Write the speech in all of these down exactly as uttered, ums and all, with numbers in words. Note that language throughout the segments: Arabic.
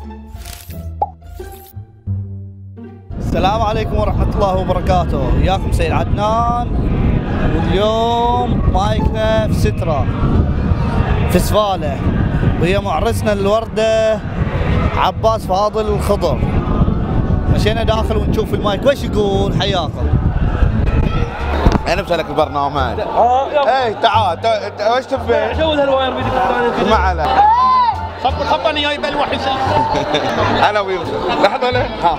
السلام عليكم ورحمة الله وبركاته، وياكم سيد عدنان، واليوم مايكنا في سترة في سفالة، وهي معرسنا الوردة عباس فاضل الخضر. مشينا داخل ونشوف المايك وش يقول. حياكم. انا مسلك البرنامج. اه يلا. اي تعال وش تبي؟ شو هالواير بيدك الثاني؟ ما عليه. خبر خبرني جايب الوحي. انا ويوسف لحظه له. ها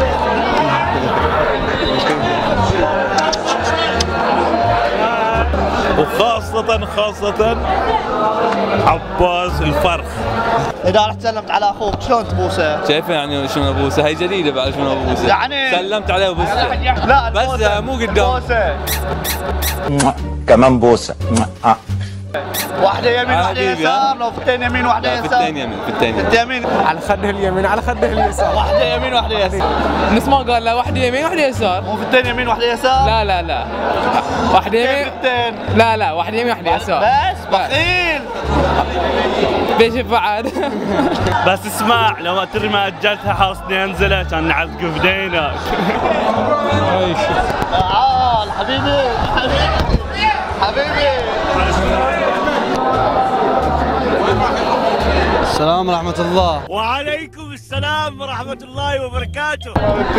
وخاصة خاصة عباس الفرخ. إذا رحت سلمت على أخوك شلون تبوسه؟ كيف يعني شلون ابوسه؟ هي جديده بعد شلون ابوسه؟ يعني سلمت عليه وبوسه. لا بس مو قدام. بوسه كمان بوسه. واحدة يمين واحدة يسار، لو فتين يمين واحدة يسار. فتين يمين فتين فتين يمين على خده اليمين على خده اليسار. واحدة يمين واحدة يسار. نفس ما قال لا واحدة يمين واحدة يسار. مو فتين يمين واحدة يسار؟ لا لا لا واحدة يمين. فتين. لا لا واحدة يمين واحدة يسار. بس بخيل. بيش بعد. بس اسمع، لو تدري ما اجلتها حاصني انزله كان نعذق بدينك. تعال حبيبي حبيبي حبيبي. السلام ورحمة الله. وعليكم السلام ورحمة الله وبركاته.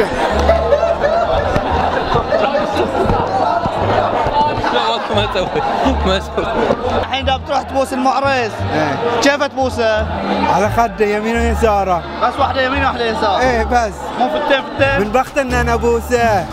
ما اسوي ما اسوي. الحين دا بتروح تبوس المعرس. كيف تبوسه؟ على خده يمين ويساره. بس واحدة يمين واحدة يسار. ايه بس. مو فتين فتين. من بخت ان انا ابوسه.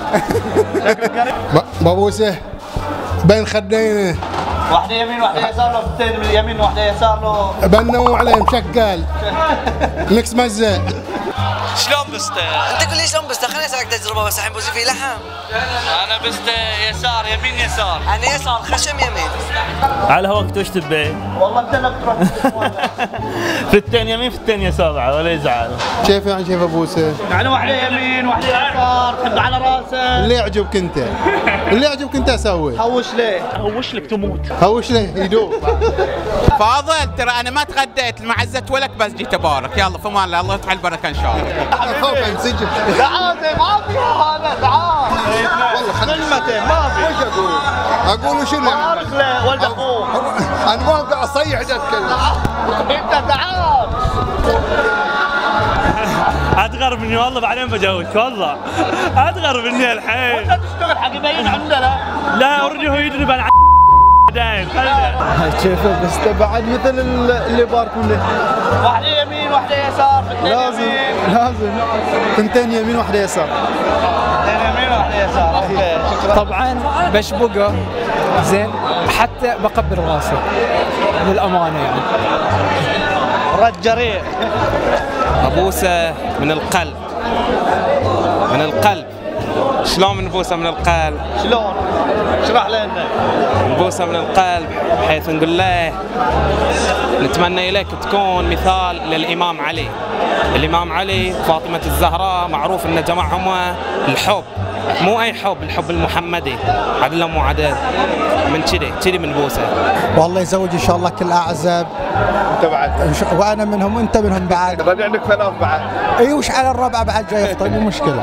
ببوسه بين خدينه. واحدة يمين واحدة يسار، لو فتين من اليمين واحدة يسار لو. بنو عليه مشكل. ميكس مزه. شلون بسته؟ انت قول لي شلون بسته؟ خليني اسالك تجربه بس الحين بوسي فيه لحم. انا بسته يسار يمين يسار. انا يسار خشم يمين. على هواك وش تبي؟ والله انت اللي بتروح. فتين يمين فتين يسار بعد ولا يزعل. كيف يعني كيف ابوسه؟ يعني واحدة يمين واحدة يسار، تحب على راسه. اللي يعجبك انت. اللي يعجبك انت اسوي. هوش ليه؟ هوش لك تموت. هوش ليه يدوب. فاضل ترى انا ما تغديت المعزه ولك بس جيت ابارك. يلا في امان الله، الله يفتح البركه ان شاء الله. خوف انسجم. تعال ما في هذا تعال. كلمتين ما في. وش اقول؟ اقول شنو؟ بارك له ولد اخوه. انا ما ابغى اصيح اتكلم. انت تعال. اتغر مني والله بعدين بجاوبك والله. اتغر مني الحين. وانت تشتغل حق يبين عندنا. لا اوريدي هو يدري بعد بعدين خله. كيف بس بعد مثل اللي باركوا له. واحدة يمين واحدة يسار. لازم لازم ثنتين يمين واحدة يسار. ثنتين يمين واحدة يسار. اوكي شكرا. طبعا بشبقه زين حتى بقبل راسه للأمانة يعني. رد جريء. ابوسه من القلب. من القلب. شلون بنبوسه من القلب؟ شلون؟ اشرح لنا. نبوسه من القلب بحيث نقول له نتمنى اليك تكون مثال للامام علي. الامام علي فاطمه الزهراء معروف ان جمعهم الحب، مو اي حب، الحب المحمدي. عدل مو عدل. من كذي كذي بنبوسه. والله يزوج ان شاء الله كل اعزب. انت بعد. وانا منهم وانت منهم بعد. رجع عندك ثلاث بعد. اي وش على الرابعه بعد جاي يفطر مو مشكله.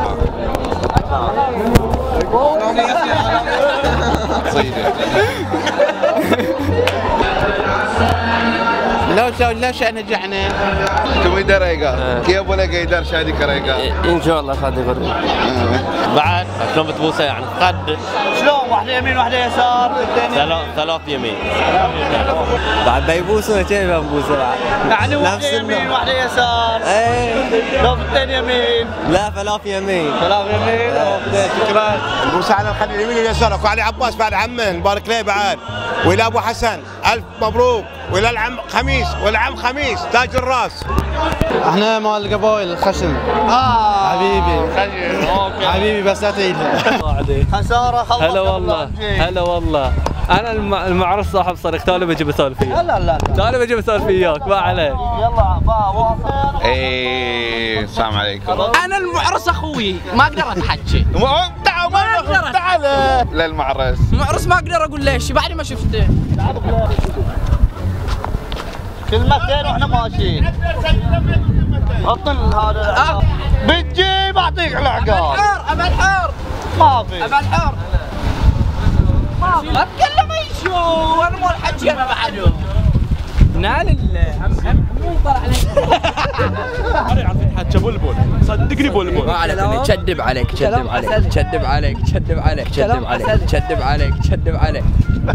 لو شو ليش نجحنا؟ تبي دريقه كيف ولا قيدر شادي كريقه؟ ان شاء الله صادق غريب. بعد شلون بتبوسه يعني؟ قد شلون؟ واحدة يمين واحدة يسار. ثلاث ثلاث يمين. بعد بيبوسه كيف بنبوسه بعد؟ يعني واحدة يمين واحدة يسار. ايه لو فتين يمين. لا ثلاث يمين. ثلاث يمين. اوكي شكرا. البوسه على الخلي اليمين واليسار. اكو علي عباس بعد عمه نبارك له بعد. والى ابو حسن الف مبروك. والى العم خميس والعم خميس تاج الراس. احنا مال القبائل الخشم. اه حبيبي. اوكي حبيبي بس لا تعيدها. خسارة خلص. هلا والله هلا والله. انا المعرس صاحب صديق. تعال بجيب اسولف فيك. لا لا تعال بجيب اسولف وياك ما عليك. يلا با واصل. ايه السلام عليكم. أنا المعرس أخوي ما أقدر أتحكي. تعال أقدر. تعال للمعرس. معرس ما أقدر أقول ليش بعد ما شفته. كلمتين واحنا ماشيين. اطل هذا بتجيب اعطيك العقال. الحار ابى الحار ما في ابى الحار ما في لا تكلم اي شو انا مو الحكي انا بعده نال مو طلع عليك انا يعرفين حكي بلبل صدقني بلبل ما عليك كذب عليك كذب عليك كذب عليك كذب عليك كذب عليك كذب عليك كذب عليك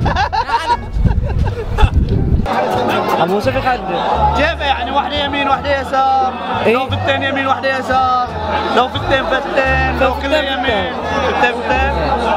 ابو موسى في خده كيف يعني واحدة يمين واحدة يسار؟ لو فتين يمين واحدة يسار، لو فتين فتين، لو كلها يمين فتين فتين.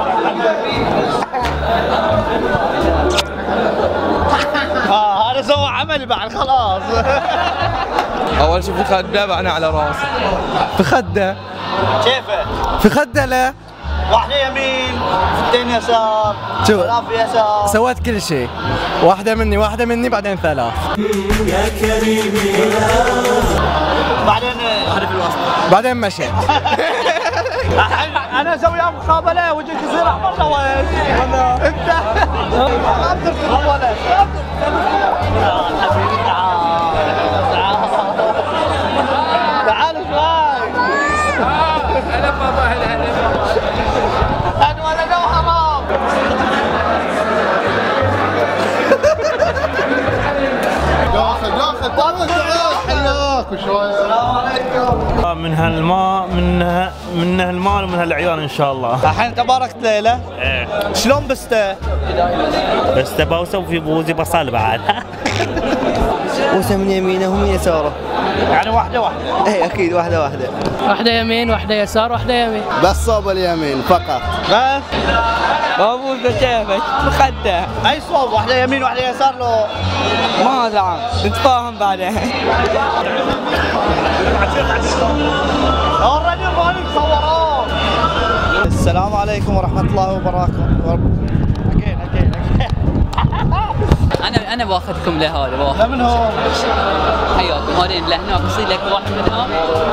اه هذا سوى عمل بعد خلاص. اول شيء في خده بعدين على راسه. في خده كيفه؟ في خده لا واحدة يمين، فتين يسار، شوف. ثلاث يسار. سويت كل شيء. واحدة مني واحدة مني بعدين ثلاث. يا كريم بعدين واحدة في الوسط. بعدين مشيت. الحين انا اسوي وياه مقابله وجهك يصير احمر سويت. انا انت ما بتركض ولا حبيبي تعال تعال شوي. انا بابا هلا انا ولا لو حرام. داخل داخل تعال تعال حياك وشوي. السلام عليكم. من هالماء من ها من هالمال ومن هالعيال ان شاء الله. الحين تبارك ليله. ايه شلون بسته؟ بس تبوسه وفي بوزي بصل بعد. بوسه من يمينه ومن يساره. يعني واحده واحده. اي اكيد واحدة واحدة. واحدة يمين واحدة يسار واحدة يمين بس صوب اليمين فقط. بس ابو موسى كيفك؟ بخده. اي صوب واحده يمين واحده يسار لو ما زعم نتفاهم بعدين. اوريدي مالك صوروا. السلام عليكم ورحمه الله وبركاته. اكيد اكيد انا انا باخذكم لهذا باخذ من هو؟ حياكم هذين لهناك يصير لك واحد منهم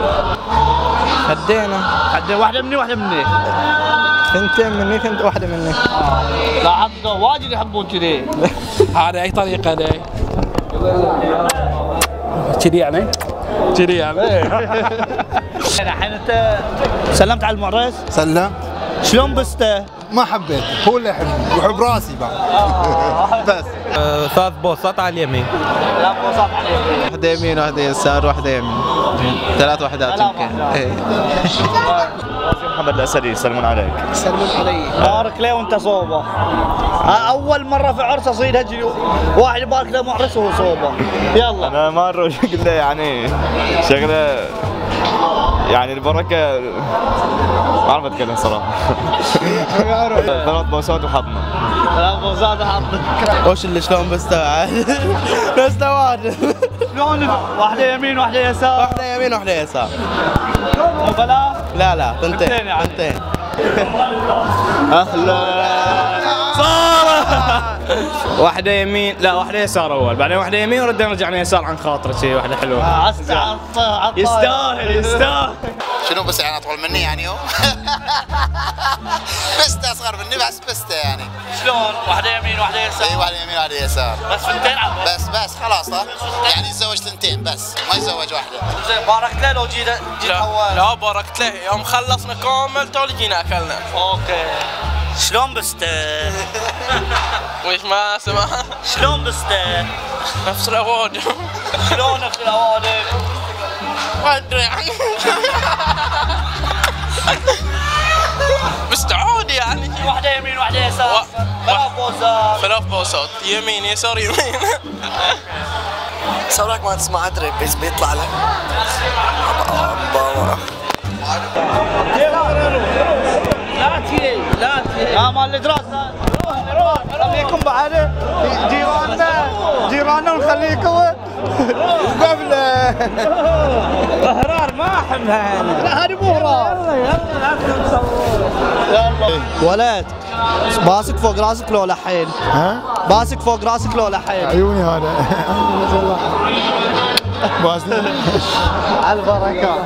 خدينا. حد واحده مني واحده مني. ثنتين مني ثنت واحدة مني. لاحظتوا واجد يحبون كذي. هذا اي طريقة لي؟ كذي يعني؟ كذي يعني؟ الحين انت سلمت على المعرس؟ سلم. شلون بسته؟ ما حبيت هو اللي يحبني ويحب راسي بعد. بس ثلاث بوصات على اليمين. لا بوصات عليك. واحدة يمين واحدة يسار واحدة يمين. ثلاث وحدات يمكن. ايه. محمد الاسدي يسلمون عليك. يسلمون علي. بارك له وانت صوبه. اول مره في عرس اصيد هجري واحد يبارك له معرس وهو صوبه. يلا. انا مره شغله يعني شغله يعني البركه ما اعرف اتكلم صراحه. ثلاث بوسات وحضنه. ثلاث بوصات حاطط. وش اللي شلون بستوعب؟ بستوعب. شلون واحده يمين واحده يسار؟ واحدة يمين واحدة يسار. مو بلا؟ لا لا ثنتين. ثنتين يعني. ثنتين. اهلا صار واحدة يمين لا واحدة يسار اول بعدين واحدة يمين وردنا رجعنا يسار عن خاطره شيء واحدة حلوة. عص عص عص يستاهل يستاهل. شنو بس يعني اطول مني يعني هو؟ بسته اصغر مني بس بسته يعني. شلون؟ واحده يمين واحده يسار. اي واحده يمين واحده يسار. بس ثنتين عبا. بس بس خلاص ها؟ يعني يتزوج ثنتين بس ما يتزوج واحده. زين باركت له لو جيت جيت اول. لا باركت له يوم خلصنا كامل تو جينا اكلنا. اوكي. شلون بسته؟ وش ما سمع؟ شلون بسته؟ نفس الاوادم. شلون نفس الاوادم؟ ما ادري يعني. مستعود يعني. واحده يمين واحده يسار. ثلاث بوصات. ثلاث بوصات يمين يسار يمين. سوراك ما تسمع ادري بس بيطلع له. لا تجي لا تجي يا مال الدراسه. روح روح خليكم بعد جيراننا جيراننا ونخليكم قبله. اهرار ما احبها انا. لا هذه مو اهرار. يلا ولد باسك فوق راسك لو لحين. ها؟ باسك فوق راسك لو لحين. عيوني هذا. ما شاء الله. باسل. على البركه.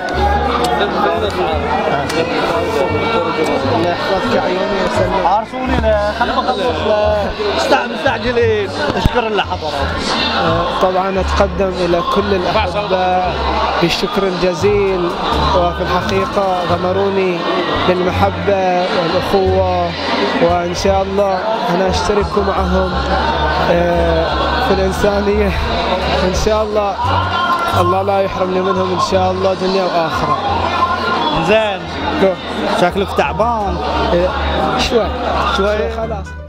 الله يحفظك يا عيوني ويسلمك. عارفوني انا خلينا نخلص مستعجلين. اشكر اللي حضروا. طبعا اتقدم الى كل الاحباء بالشكر الجزيل، وفي الحقيقة غمروني بالمحبة والأخوة، وإن شاء الله أنا أشترك معهم في الإنسانية إن شاء الله. الله لا يحرمني منهم إن شاء الله دنيا وآخرة. زين شكلك تعبان. شوي شوي خلاص.